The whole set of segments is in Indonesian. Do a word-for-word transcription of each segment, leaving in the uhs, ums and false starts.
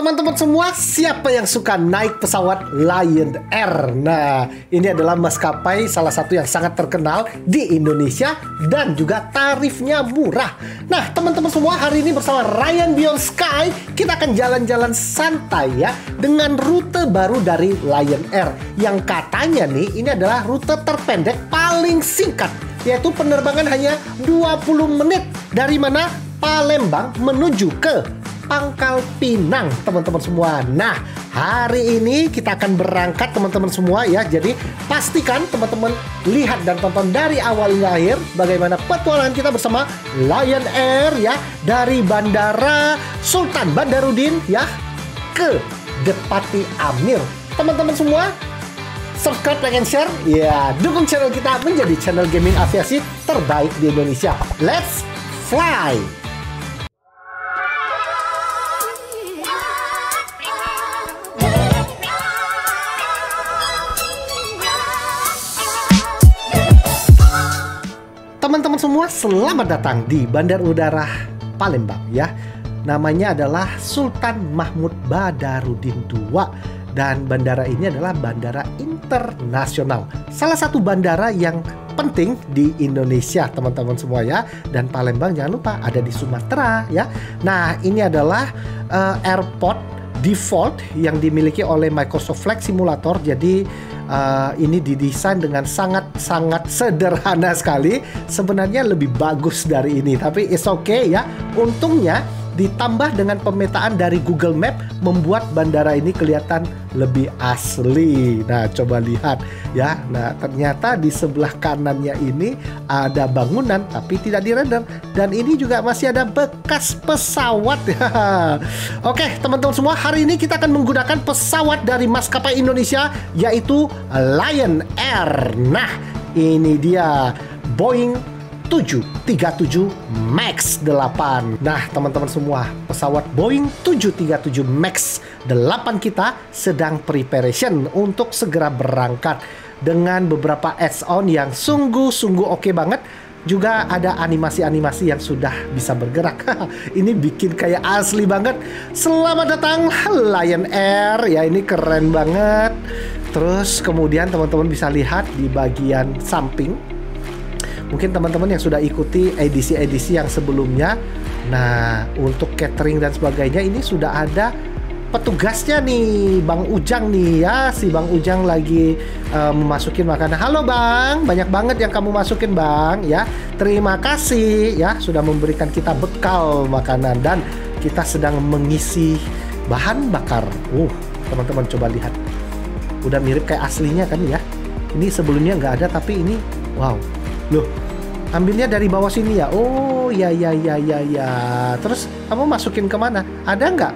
teman-teman semua, siapa yang suka naik pesawat Lion Air? Nah, ini adalah maskapai salah satu yang sangat terkenal di Indonesia dan juga tarifnya murah. Nah, teman-teman semua, hari ini bersama Ryan Beyond Sky, kita akan jalan-jalan santai ya dengan rute baru dari Lion Air yang katanya nih, ini adalah rute terpendek paling singkat, yaitu penerbangan hanya dua puluh menit dari mana? Palembang menuju ke Pangkal Pinang, teman-teman semua. Nah, hari ini kita akan berangkat, teman-teman semua ya. Jadi pastikan teman-teman lihat dan tonton dari awal hingga akhir bagaimana petualangan kita bersama Lion Air ya, dari Bandara Sultan Badarudin ya ke Depati Amir. Teman-teman semua, subscribe, like, and share ya, dukung channel kita menjadi channel gaming aviasi terbaik di Indonesia. Let's fly! Teman-teman semua, selamat datang di Bandar Udara Palembang ya. Namanya adalah Sultan Mahmud Badarudin kedua. Dan bandara ini adalah bandara internasional. Salah satu bandara yang penting di Indonesia, teman-teman semua ya. Dan Palembang jangan lupa ada di Sumatera ya. Nah, ini adalah uh, airport default yang dimiliki oleh Microsoft Flight Simulator. Jadi Uh, ini didesain dengan sangat-sangat sederhana sekali. Sebenarnya lebih bagus dari ini, tapi it's okay ya. Untungnya ditambah dengan pemetaan dari Google Map membuat bandara ini kelihatan lebih asli. Nah, coba lihat ya. Nah, ternyata di sebelah kanannya ini ada bangunan tapi tidak dirender, dan ini juga masih ada bekas pesawat ya. Oke, teman-teman semua, hari ini kita akan menggunakan pesawat dari maskapai Indonesia yaitu Lion Air. Nah, ini dia Boeing tujuh tiga tujuh Max delapan. Nah, teman-teman semua, pesawat Boeing tujuh tiga tujuh Max delapan kita sedang preparation untuk segera berangkat dengan beberapa add-on yang sungguh-sungguh oke banget. Juga ada animasi-animasi yang sudah bisa bergerak. Ini bikin kayak asli banget. Selamat datang Lion Air ya, ini keren banget. Terus kemudian teman-teman bisa lihat di bagian samping, mungkin teman-teman yang sudah ikuti edisi-edisi yang sebelumnya. Nah, untuk catering dan sebagainya ini sudah ada petugasnya nih, Bang Ujang nih ya. Si Bang Ujang lagi uh, memasukin makanan. Halo Bang, banyak banget yang kamu masukin Bang ya. Terima kasih ya sudah memberikan kita bekal makanan, dan kita sedang mengisi bahan bakar. Uh, teman-teman coba lihat. Udah mirip kayak aslinya kan ya. Ini sebelumnya nggak ada, tapi ini wow. Loh, ambilnya dari bawah sini ya. Oh, ya ya ya ya ya. Terus kamu masukin kemana? Ada nggak?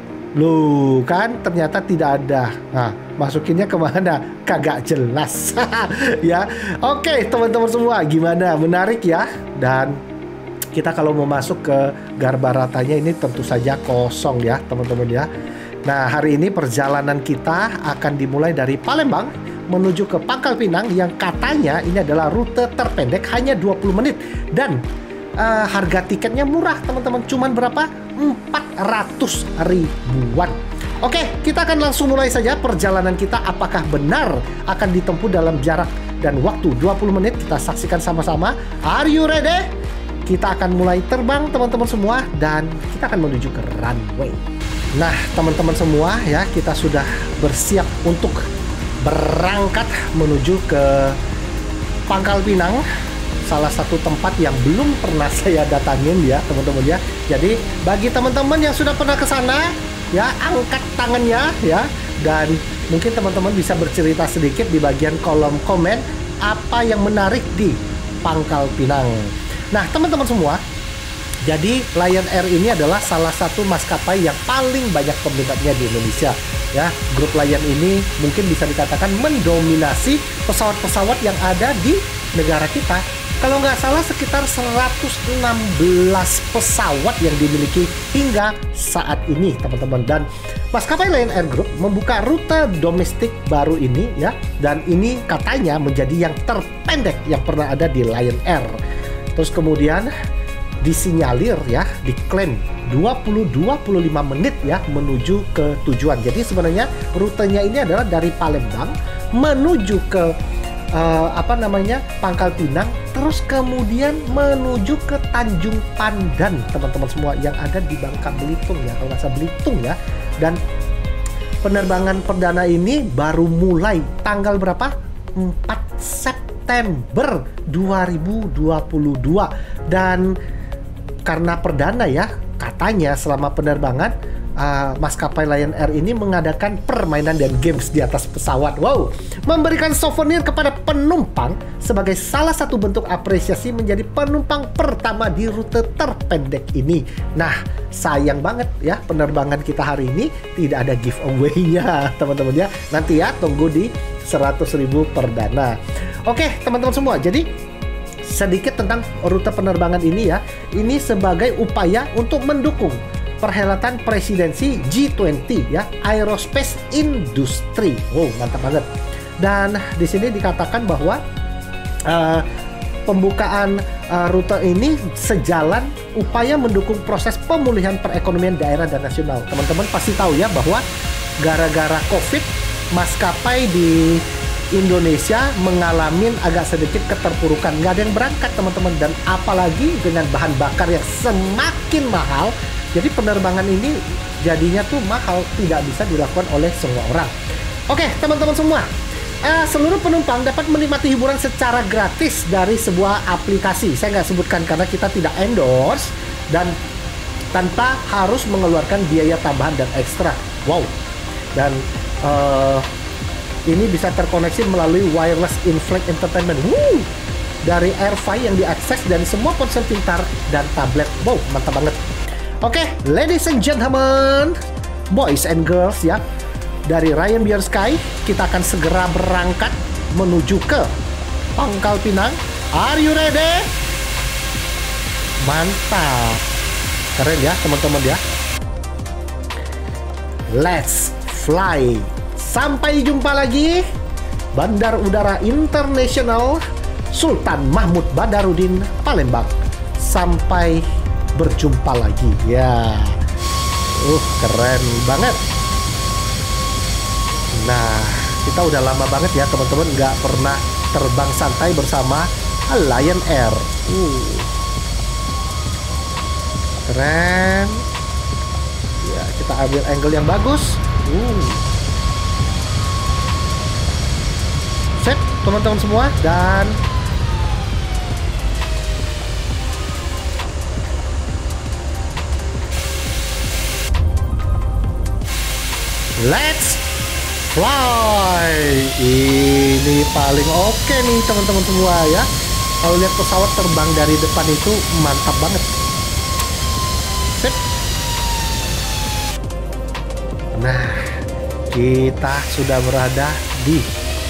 Loh, kan ternyata tidak ada. Nah, masukinnya kemana? Kagak jelas. Ya, oke teman-teman semua, gimana? Menarik ya. Dan kita kalau mau masuk ke Garbaratanya ini tentu saja kosong ya teman-teman ya. Nah, hari ini perjalanan kita akan dimulai dari Palembang menuju ke Pangkal Pinang yang katanya ini adalah rute terpendek hanya dua puluh menit, dan uh, harga tiketnya murah teman-teman, cuman berapa? empat ratus ribuan. Oke, kita akan langsung mulai saja perjalanan kita. Apakah benar akan ditempuh dalam jarak dan waktu dua puluh menit? Kita saksikan sama-sama. Are you ready? Kita akan mulai terbang teman-teman semua, dan kita akan menuju ke runway. Nah, teman-teman semua ya, kita sudah bersiap untuk berangkat menuju ke Pangkal Pinang, salah satu tempat yang belum pernah saya datangin ya teman-teman ya. Jadi bagi teman-teman yang sudah pernah ke sana ya, angkat tangannya ya, dan mungkin teman-teman bisa bercerita sedikit di bagian kolom komen apa yang menarik di Pangkal Pinang. Nah, teman-teman semua, jadi Lion Air ini adalah salah satu maskapai yang paling banyak peminatnya di Indonesia ya. Grup Lion ini mungkin bisa dikatakan mendominasi pesawat-pesawat yang ada di negara kita. Kalau nggak salah sekitar seratus enam belas pesawat yang dimiliki hingga saat ini teman-teman. Dan maskapai Lion Air Group membuka rute domestik baru ini ya, dan ini katanya menjadi yang terpendek yang pernah ada di Lion Air. Terus kemudian disinyalir ya, diklaim dua puluh sampai dua puluh lima menit ya menuju ke tujuan. Jadi sebenarnya rutenya ini adalah dari Palembang menuju ke uh, apa namanya Pangkal Pinang, terus kemudian menuju ke Tanjung Pandan, teman-teman semua yang ada di Bangka Belitung ya, kalau nggak salah Belitung ya. Dan penerbangan perdana ini baru mulai tanggal berapa? empat September dua ribu dua puluh dua. Dan karena perdana ya, katanya selama penerbangan uh, maskapai Lion Air ini mengadakan permainan dan games di atas pesawat. Wow, memberikan souvenir kepada penumpang sebagai salah satu bentuk apresiasi menjadi penumpang pertama di rute terpendek ini. Nah, sayang banget ya penerbangan kita hari ini tidak ada giveaway-nya, teman-teman ya. Nanti ya tunggu di seratus ribu perdana. Oke, teman-teman semua. Jadi sedikit tentang rute penerbangan ini ya. Ini sebagai upaya untuk mendukung perhelatan presidensi G dua puluh ya, Aerospace Industry. Wow, mantap banget. Dan di sini dikatakan bahwa uh, pembukaan uh, rute ini sejalan upaya mendukung proses pemulihan perekonomian daerah dan nasional. Teman-teman pasti tahu ya bahwa gara-gara COVID maskapai di Indonesia mengalami agak sedikit keterpurukan, nggak ada yang berangkat teman-teman, dan apalagi dengan bahan bakar yang semakin mahal, jadi penerbangan ini jadinya tuh mahal, tidak bisa dilakukan oleh semua orang. Oke teman-teman semua, uh, seluruh penumpang dapat menikmati hiburan secara gratis dari sebuah aplikasi. Saya nggak sebutkan karena kita tidak endorse, dan tanpa harus mengeluarkan biaya tambahan dan ekstra. Wow, dan uh, ini bisa terkoneksi melalui wireless in-flight entertainment Woo! dari AirFi yang diakses dari semua ponsel pintar dan tablet. Wow, mantap banget. Oke, ladies and gentlemen, boys and girls ya, dari Ryan Beyond Sky kita akan segera berangkat menuju ke Pangkal Pinang. Are you ready? Mantap, keren ya teman-teman ya. Let's fly. Sampai jumpa lagi, Bandar Udara Internasional Sultan Mahmud Badarudin Palembang. Sampai berjumpa lagi ya. Uh, keren banget. Nah, kita udah lama banget ya teman-teman nggak pernah terbang santai bersama Lion Air. Uh, keren. Ya, kita ambil angle yang bagus. Uh. Sip, teman-teman semua, dan let's fly. Ini paling oke nih teman-teman semua ya. Kalau lihat pesawat terbang dari depan itu mantap banget. Sip. Nah, kita sudah berada di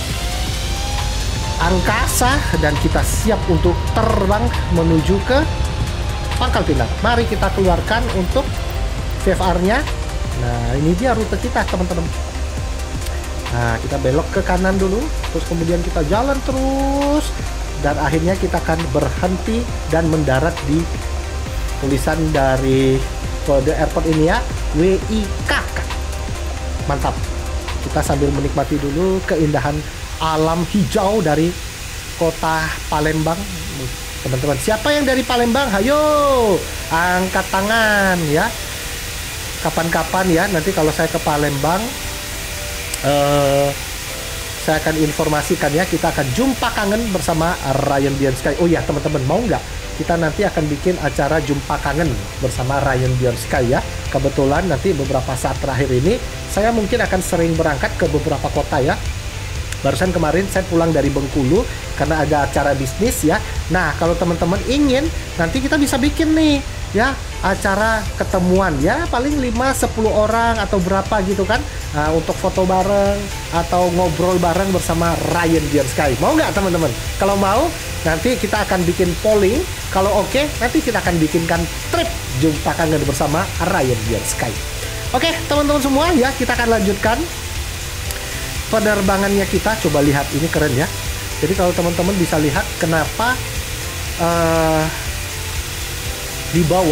angkasa dan kita siap untuk terbang menuju ke Pangkal Pinang. Mari kita keluarkan untuk V F R-nya. Nah, ini dia rute kita teman-teman. Nah, kita belok ke kanan dulu, terus kemudian kita jalan terus, dan akhirnya kita akan berhenti dan mendarat di tulisan dari kode airport ini ya, W I K K. Mantap. Kita sambil menikmati dulu keindahan alam hijau dari kota Palembang. Teman-teman, siapa yang dari Palembang? Hayo, angkat tangan ya. Kapan-kapan ya, nanti kalau saya ke Palembang, uh, saya akan informasikan ya. Kita akan jumpa kangen bersama Ryan Beyond Sky. Oh ya teman-teman, mau nggak? Kita nanti akan bikin acara jumpa kangen bersama Ryan Beyond Sky ya. Kebetulan nanti beberapa saat terakhir ini, saya mungkin akan sering berangkat ke beberapa kota ya. Barusan kemarin saya pulang dari Bengkulu karena ada acara bisnis ya. Nah, kalau teman-teman ingin, nanti kita bisa bikin nih ya acara ketemuan ya, paling lima sepuluh orang atau berapa gitu kan, nah, untuk foto bareng atau ngobrol bareng bersama Ryan Beyond Sky. Mau nggak teman-teman? Kalau mau, nanti kita akan bikin polling. Kalau oke, okay, nanti kita akan bikinkan trip jumpa kangen bersama Ryan Beyond Sky. Oke, okay, teman-teman semua ya, kita akan lanjutkan penerbangannya kita. Coba lihat, ini keren ya. Jadi kalau teman-teman bisa lihat kenapa uh, di bawah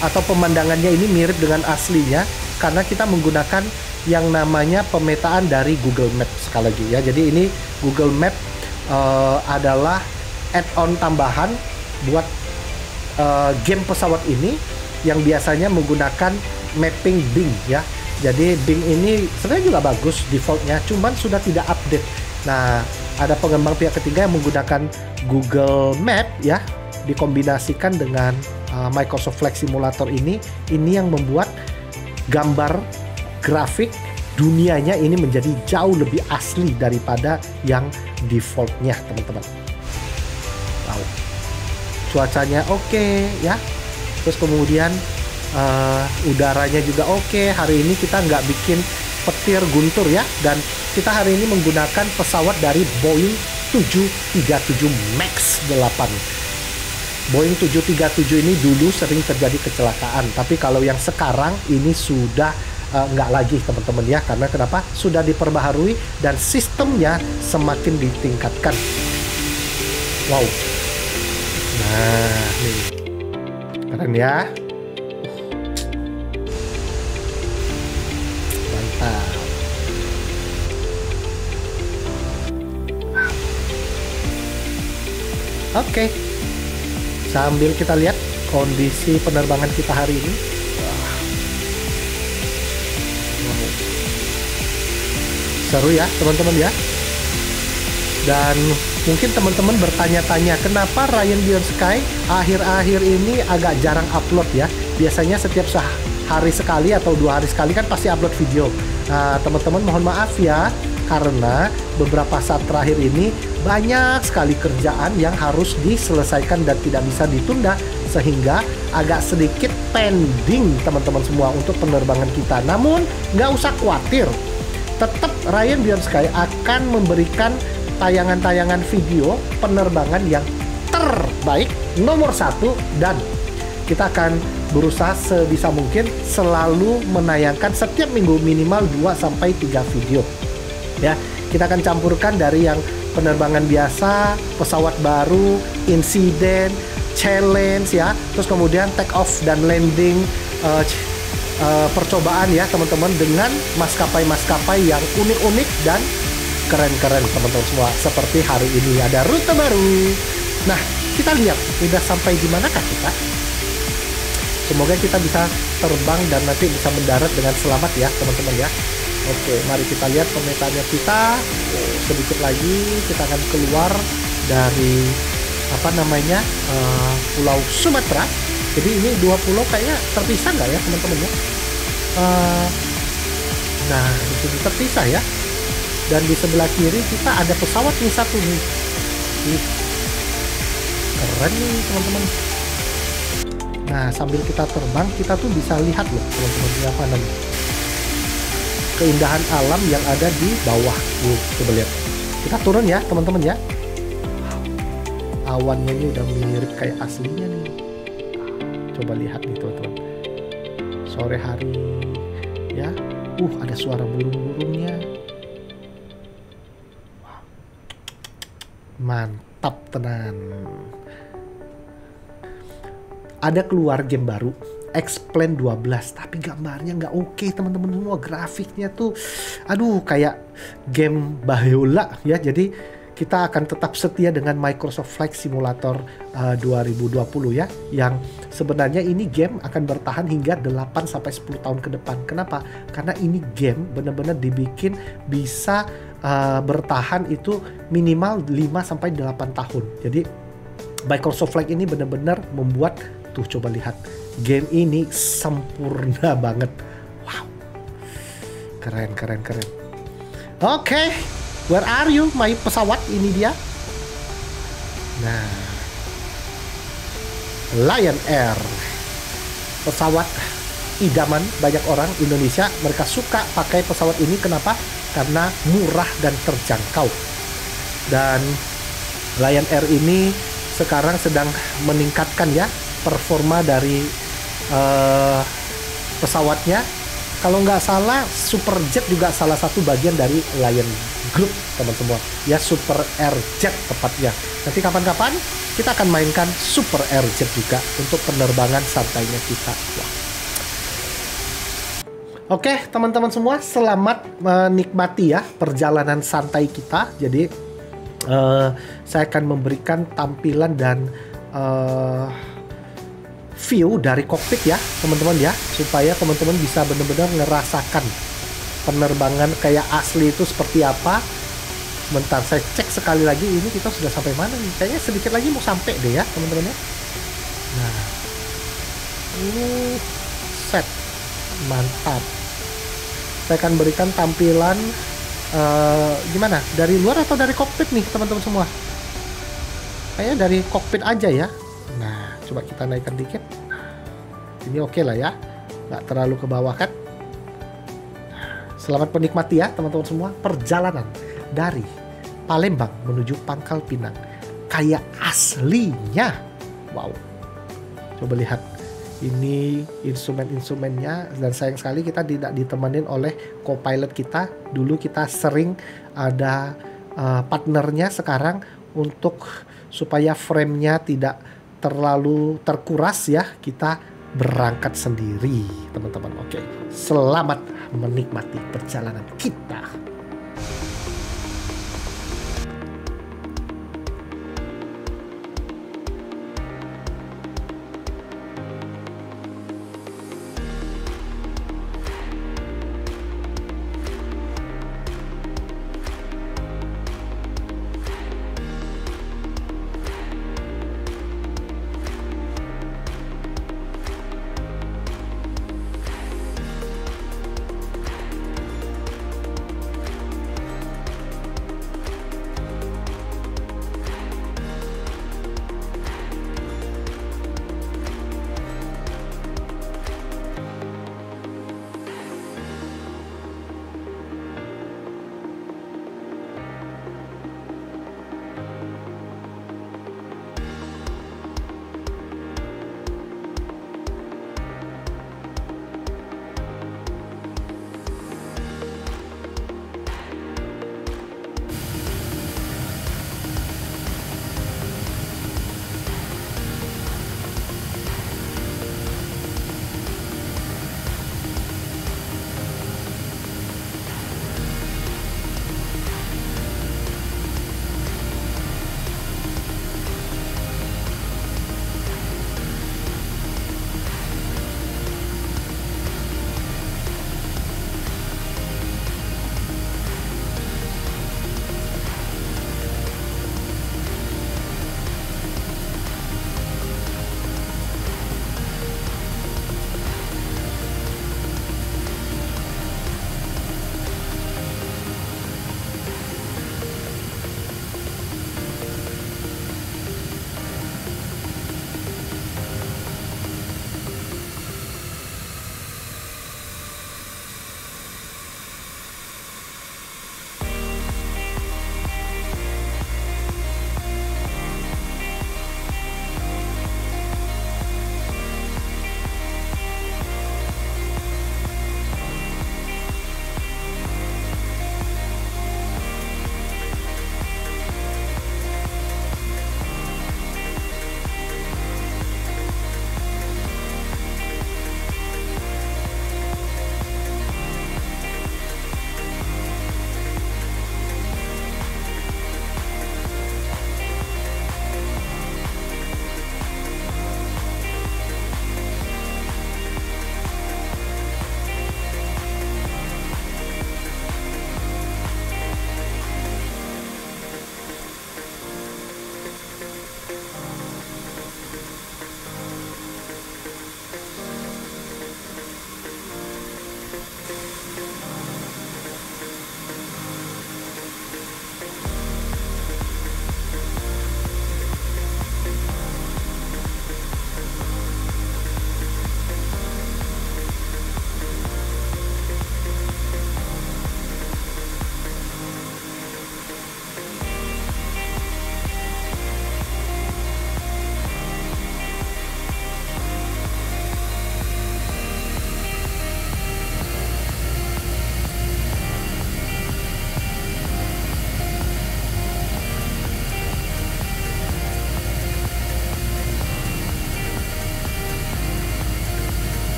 atau pemandangannya ini mirip dengan aslinya karena kita menggunakan yang namanya pemetaan dari Google Map sekali lagi ya. Jadi ini Google Map uh, adalah add-on tambahan buat uh, game pesawat ini yang biasanya menggunakan mapping Bing ya. Jadi Bing ini sebenarnya juga bagus defaultnya, cuman sudah tidak update. Nah, ada pengembang pihak ketiga yang menggunakan Google Map ya, dikombinasikan dengan uh, Microsoft Flight Simulator ini, ini yang membuat gambar grafik dunianya ini menjadi jauh lebih asli daripada yang defaultnya, teman-teman. Wow. Cuacanya oke okay, ya. Terus kemudian uh, udaranya juga oke. Okay. Hari ini kita nggak bikin petir guntur ya, dan kita hari ini menggunakan pesawat dari Boeing tujuh tiga tujuh Max delapan. Boeing tujuh tiga tujuh ini dulu sering terjadi kecelakaan, tapi kalau yang sekarang ini sudah uh, nggak lagi, teman-teman ya. Karena kenapa? Sudah diperbaharui dan sistemnya semakin ditingkatkan. Wow. Nah, nih. Keren ya. Mantap. Oke. Okay. Sambil kita lihat kondisi penerbangan kita hari ini. Wow. Seru ya teman-teman ya. Dan mungkin teman-teman bertanya-tanya kenapa Ryan Beyond Sky akhir-akhir ini agak jarang upload ya. Biasanya setiap hari sekali atau dua hari sekali kan pasti upload video. Nah teman-teman mohon maaf ya, karena beberapa saat terakhir ini banyak sekali kerjaan yang harus diselesaikan dan tidak bisa ditunda, sehingga agak sedikit pending teman-teman semua untuk penerbangan kita. Namun nggak usah khawatir, tetap Ryan Beyond Sky akan memberikan tayangan-tayangan video penerbangan yang terbaik nomor satu, dan kita akan berusaha sebisa mungkin selalu menayangkan setiap minggu minimal dua sampai tiga video ya. Kita akan campurkan dari yang penerbangan biasa, pesawat baru, insiden, challenge ya, terus kemudian take off dan landing, uh, uh, percobaan ya teman-teman, dengan maskapai-maskapai yang unik-unik dan keren-keren teman-teman semua. Seperti hari ini ada rute baru. Nah, kita lihat udah sampai di manakah kita. Semoga kita bisa terbang dan nanti bisa mendarat dengan selamat ya teman-teman ya. Oke, mari kita lihat pemetaannya kita. Oh, sedikit lagi kita akan keluar dari apa namanya uh, Pulau Sumatera. Jadi ini dua pulau kayaknya terpisah nggak ya teman-teman ya? Uh, nah, di sini terpisah ya. Dan di sebelah kiri kita ada pesawat nih satu nih. Ih, keren nih teman-teman. Nah, sambil kita terbang kita tuh bisa lihat loh teman-teman ya, apa namanya, keindahan alam yang ada di bawah. Tuh, coba lihat. Kita turun ya teman-teman ya. Awannya ini udah mirip kayak aslinya nih. Coba lihat nih teman-teman. Sore hari ya. Uh, ada suara burung-burungnya. Mantap tenan. Ada keluar game baru X-Plane dua belas, tapi gambarnya nggak oke okay, teman-teman semua. Grafiknya tuh aduh kayak game Baheula ya. Jadi kita akan tetap setia dengan Microsoft Flight Simulator uh, dua ribu dua puluh ya, yang sebenarnya ini game akan bertahan hingga delapan sampai sepuluh tahun ke depan. Kenapa? Karena ini game benar-benar dibikin bisa uh, bertahan itu minimal lima sampai delapan tahun. Jadi Microsoft Flight ini benar-benar membuat, tuh coba lihat, game ini sempurna banget. Wow, keren keren keren. Oke, okay. Where are you, my pesawat? Ini dia. Nah, Lion Air, pesawat idaman banyak orang Indonesia. Mereka suka pakai pesawat ini. Kenapa? Karena murah dan terjangkau. Dan Lion Air ini sekarang sedang meningkatkan ya performa dari uh, pesawatnya. Kalau nggak salah, Superjet juga salah satu bagian dari Lion Group teman semua ya, Super Airjet tepatnya. Nanti kapan-kapan kita akan mainkan Super Airjet juga untuk penerbangan santainya kita. Wah. Oke teman-teman semua, selamat menikmati ya perjalanan santai kita. Jadi uh, saya akan memberikan tampilan dan uh, view dari kokpit ya teman-teman ya, supaya teman-teman bisa benar-benar ngerasakan penerbangan kayak asli itu seperti apa. Bentar, saya cek sekali lagi, ini kita sudah sampai mana nih? Kayaknya sedikit lagi mau sampai deh ya teman-teman ya. Nah, ini set, mantap. Saya akan berikan tampilan uh, gimana? Dari luar atau dari kokpit nih teman-teman semua? Kayaknya dari kokpit aja ya. Nah, coba kita naikkan dikit. Ini oke okay lah ya, nggak terlalu ke bawah kan? Selamat menikmati ya teman-teman semua perjalanan dari Palembang menuju Pangkal Pinang kayak aslinya. Wow, coba lihat ini instrumen-instrumennya, dan sayang sekali kita tidak ditemenin oleh co-pilot kita. Dulu kita sering ada uh, partnernya, sekarang untuk supaya frame-nya tidak terlalu terkuras ya, kita berangkat sendiri teman-teman. Oke, selamat menikmati perjalanan kita.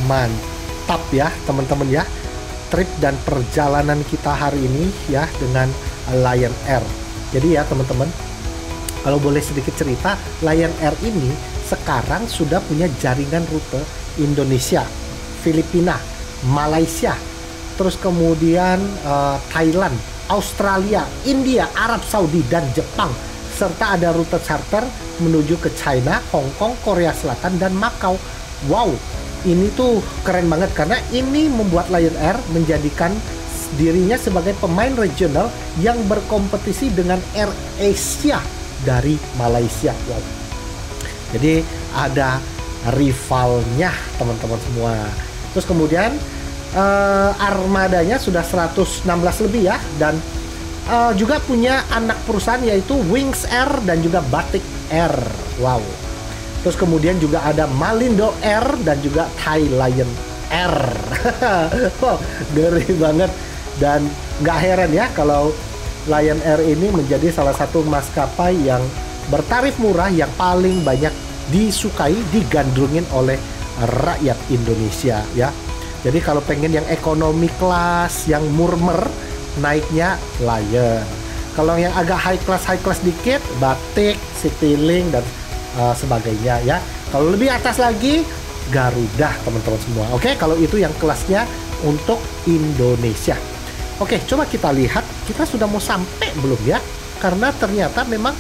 Mantap ya teman-teman ya, trip dan perjalanan kita hari ini ya dengan Lion Air. Jadi ya teman-teman, kalau boleh sedikit cerita, Lion Air ini sekarang sudah punya jaringan rute Indonesia, Filipina, Malaysia, terus kemudian uh, Thailand, Australia, India, Arab Saudi, dan Jepang, serta ada rute charter menuju ke China, Hong Kong, Korea Selatan, dan Macau. Wow, ini tuh keren banget karena ini membuat Lion Air menjadikan dirinya sebagai pemain regional yang berkompetisi dengan Air Asia dari Malaysia. Wow. Jadi ada rivalnya teman-teman semua. Terus kemudian uh, armadanya sudah seratus enam belas lebih ya, dan uh, juga punya anak perusahaan yaitu Wings Air dan juga Batik Air. Wow. Terus kemudian juga ada Malindo Air dan juga Thai Lion Air. Wow, ngeri banget. Dan nggak heran ya kalau Lion Air ini menjadi salah satu maskapai yang bertarif murah yang paling banyak disukai, digandrungin oleh rakyat Indonesia ya. Jadi kalau pengen yang ekonomi kelas, yang murmer, naiknya Lion. Kalau yang agak high class high class dikit, Batik, Citylink, dan uh, sebagainya ya. Kalau lebih atas lagi, Garuda teman-teman semua. Oke, kalau itu yang kelasnya untuk Indonesia. Oke, coba kita lihat kita sudah mau sampai belum ya? Karena ternyata memang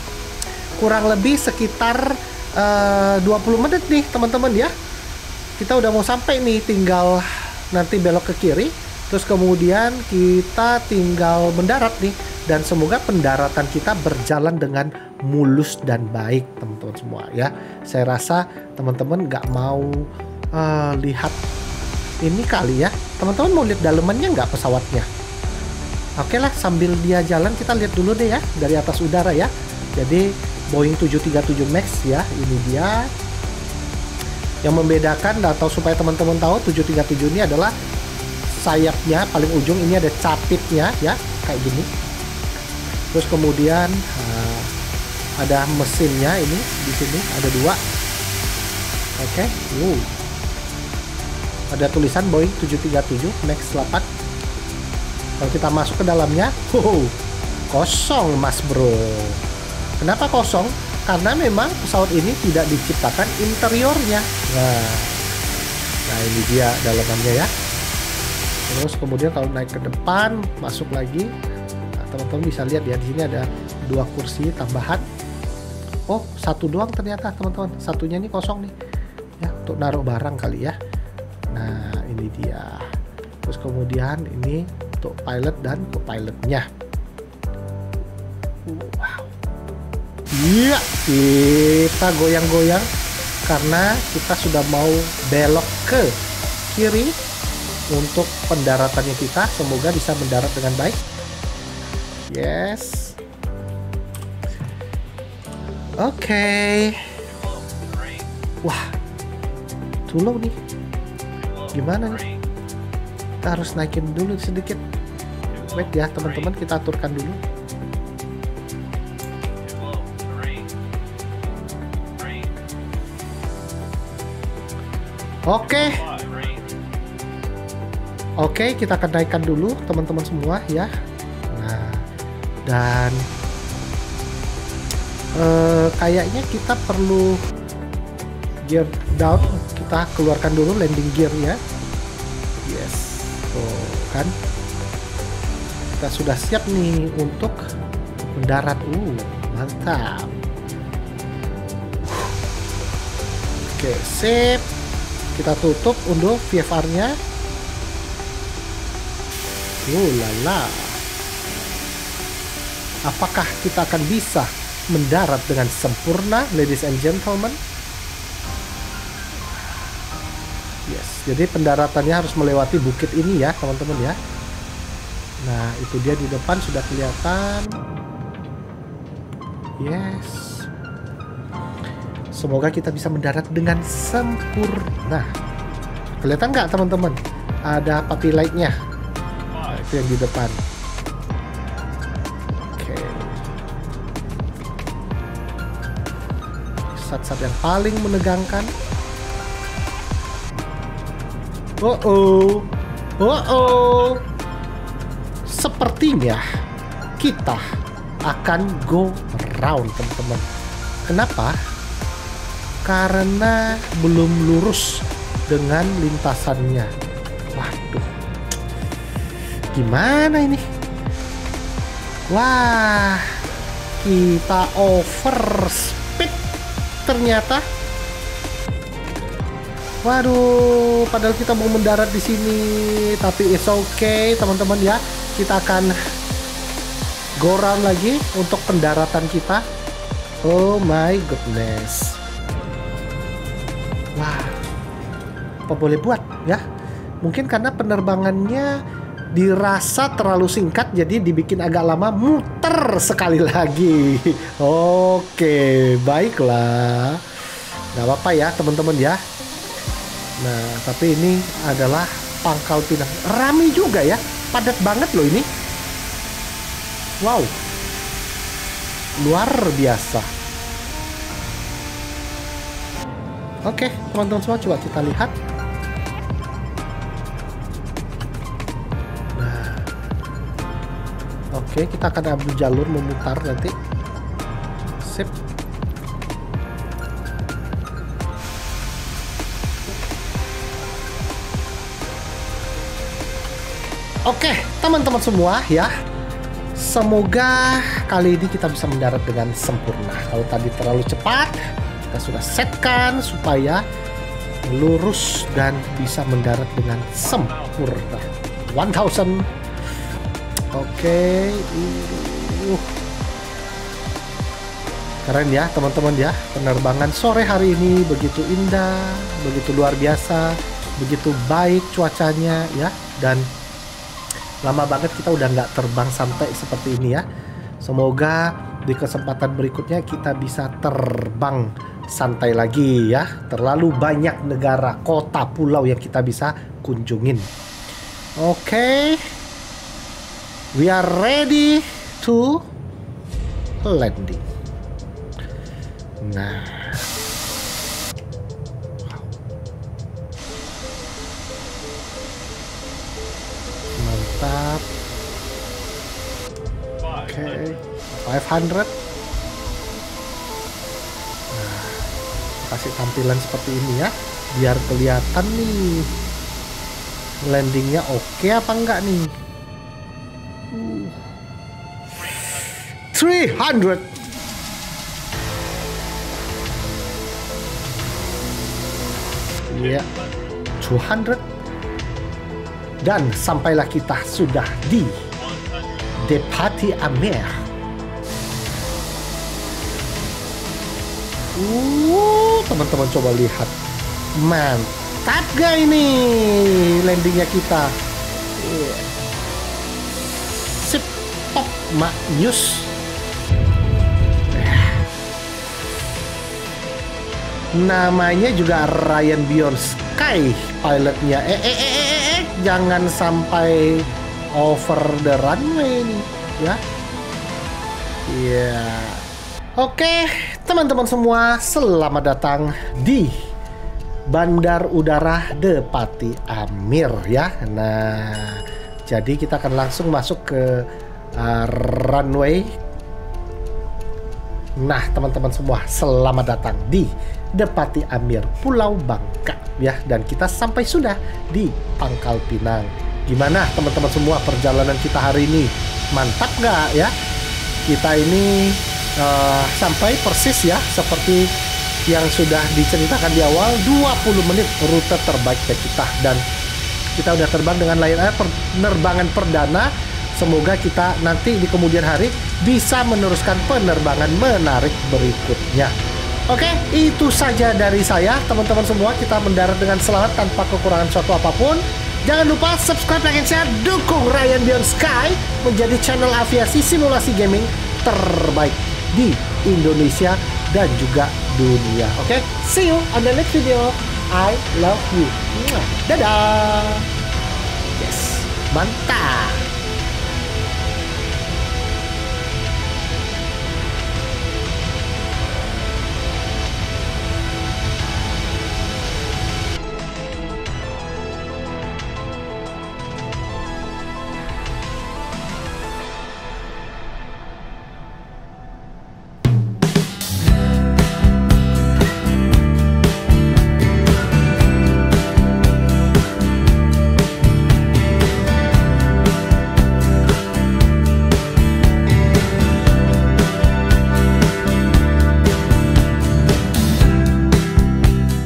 kurang lebih sekitar uh, dua puluh menit nih teman-teman ya. Kita udah mau sampai nih, tinggal nanti belok ke kiri. Terus kemudian kita tinggal mendarat nih. Dan semoga pendaratan kita berjalan dengan mulus dan baik teman-teman semua ya. Saya rasa teman-teman nggak mau uh, lihat ini kali ya. Teman-teman mau lihat dalemannya nggak pesawatnya? Oke lah, sambil dia jalan kita lihat dulu deh ya dari atas udara ya. Jadi Boeing tujuh tiga tujuh Max ya, ini dia. Yang membedakan atau supaya teman-teman tahu, tujuh tiga tujuh ini adalah sayapnya paling ujung ini ada capitnya ya, kayak gini. Terus kemudian uh, ada mesinnya ini di sini ada dua. Oke, wow. Ada tulisan Boeing tujuh tiga tujuh Max delapan. Kalau kita masuk ke dalamnya, wow, kosong mas bro. Kenapa kosong? Karena memang pesawat ini tidak diciptakan interiornya. Nah, nah ini dia dalamannya ya. Terus kemudian kalau naik ke depan, masuk lagi, nah, teman-teman bisa lihat ya, di sini ada dua kursi tambahan. Oh, satu doang ternyata teman-teman. Satunya ini kosong nih. Ya, untuk naruh barang kali ya. Nah, ini dia. Terus kemudian ini untuk pilot dan co-pilotnya. Wow. Iya, kita goyang-goyang karena kita sudah mau belok ke kiri untuk pendaratannya kita. Semoga bisa mendarat dengan baik. Yes. Oke. Okay. Wah, too low nih. Gimana nih? Kita harus naikin dulu sedikit. Wait ya teman-teman, kita aturkan dulu. Oke. Oke, kita akan naikkan dulu teman-teman semua ya. Nah, dan uh, kayaknya kita perlu gear down. Kita keluarkan dulu landing gear ya. Yes. Tuh kan. Kita sudah siap nih untuk mendarat. Uh, mantap. Oke, sip. Kita tutup untuk V F R-nya. Oh lala. Apakah kita akan bisa mendarat dengan sempurna, ladies and gentlemen? Yes, jadi pendaratannya harus melewati bukit ini ya, teman-teman ya. Nah, itu dia di depan sudah kelihatan. Yes. Semoga kita bisa mendarat dengan sempurna. Kelihatan nggak teman-teman? Ada puppy light-nya. Nah, itu yang di depan. Oke. Saat-saat yang paling menegangkan. Oh oh, oh oh. Sepertinya kita akan go round, teman-teman. Kenapa? Karena belum lurus dengan lintasannya. Waduh, gimana ini? Wah, kita overspeed ternyata. Waduh, padahal kita mau mendarat di sini, tapi it's okay, teman-teman ya. Kita akan go round lagi untuk pendaratan kita. Oh my goodness. Wah, apa boleh buat ya? Mungkin karena penerbangannya dirasa terlalu singkat, jadi dibikin agak lama, muter sekali lagi. Oke, baiklah. Gak apa-apa ya, teman-teman ya. Nah, tapi ini adalah Pangkal Pinang. Rame juga ya, padat banget loh ini. Wow, luar biasa. Oke, teman-teman semua, coba kita lihat. Nah, oke, kita akan ambil jalur memutar nanti. Sip. Oke, teman-teman semua ya. Semoga kali ini kita bisa mendarat dengan sempurna. Kalau tadi terlalu cepat, kita sudah setkan supaya lurus dan bisa mendarat dengan sempurna. one thousand. Oke. Uh. Keren ya, teman-teman ya. Penerbangan sore hari ini begitu indah, begitu luar biasa, begitu baik cuacanya ya. Dan lama banget kita udah nggak terbang santai seperti ini ya. Semoga di kesempatan berikutnya kita bisa terbang santai lagi ya. Terlalu banyak negara, kota, pulau yang kita bisa kunjungin. Oke, okay. We are ready to landing. Nah, mantap. Oke, okay. five hundred. Nah, kasih tampilan seperti ini ya, biar kelihatan nih landingnya oke okay apa enggak nih. uh. three hundred. Ya, yeah. two hundred. Dan sampailah kita sudah di De Pati Amir. Uh, teman-teman coba lihat. Mantap gak ini landingnya kita? Yeah. Sip, top, maknyus. Namanya juga Ryan Beyond Sky pilotnya. Eh, eh, eh, eh, eh, jangan sampai over the runway ini, ya. Iya. Yeah. Oke, teman-teman semua, selamat datang di Bandar Udara De Pati Amir, ya. Nah, jadi kita akan langsung masuk ke uh, runway. Nah, teman-teman semua, selamat datang di De Pati Amir, Pulau Bangka, ya. Dan kita sampai sudah di Pangkal Pinang. Gimana teman-teman semua perjalanan kita hari ini? Mantap nggak ya? Kita ini uh, sampai persis ya seperti yang sudah diceritakan di awal, dua puluh menit rute terbaik dari kita. Dan kita udah terbang dengan Lion Air, penerbangan perdana. Semoga kita nanti di kemudian hari bisa meneruskan penerbangan menarik berikutnya. Oke, itu saja dari saya, teman-teman semua. Kita mendarat dengan selamat tanpa kekurangan suatu apapun. Jangan lupa subscribe, like, and share. Dukung Ryan Beyond Sky menjadi channel aviasi simulasi gaming terbaik di Indonesia dan juga dunia. Oke, see you on the next video. I love you. Dadah. Yes, mantap.